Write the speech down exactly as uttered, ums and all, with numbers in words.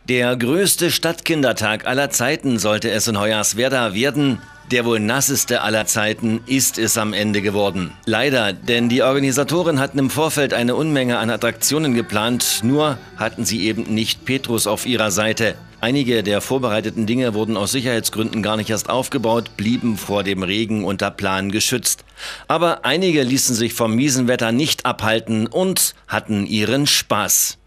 Der größte Stadtkindertag aller Zeiten sollte es in Hoyerswerda werden. Der wohl nasseste aller Zeiten ist es am Ende geworden. Leider, denn die Organisatoren hatten im Vorfeld eine Unmenge an Attraktionen geplant, nur hatten sie eben nicht Petrus auf ihrer Seite. Einige der vorbereiteten Dinge wurden aus Sicherheitsgründen gar nicht erst aufgebaut, blieben vor dem Regen unter Plan geschützt. Aber einige ließen sich vom miesen Wetter nicht abhalten und hatten ihren Spaß.